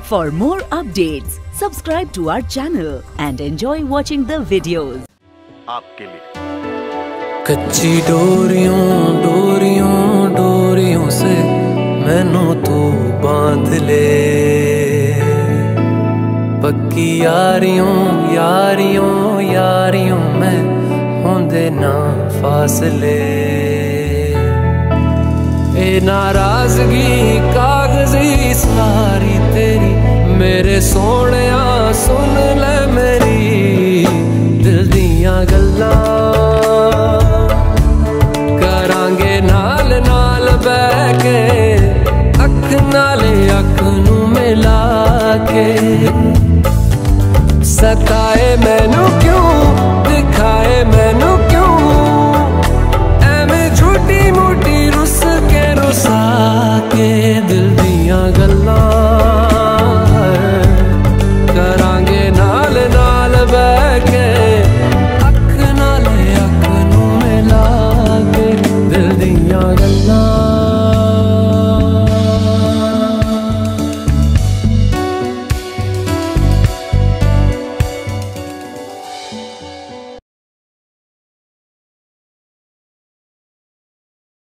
For more updates, subscribe to our channel and enjoy watching the videos. आपके लिए कच्ची डोरियों डोरियों डोरियों से मैनू तू बांध ले, पक्की यारियों यारियों यारियों में होंदे ना फासले। ए नाराजगी कागजी सारी तेरी मेरे सोहणिया सुन ले मेरी दिल दियां गल्लां, करांगे नाल नाल बह के अख नाले अख नू मिला के। सताए मैनू क्यों दिखाए मैनू क्यों, एवें झूठी मूठी रुस के रुसा के दिल दियां गल्लां।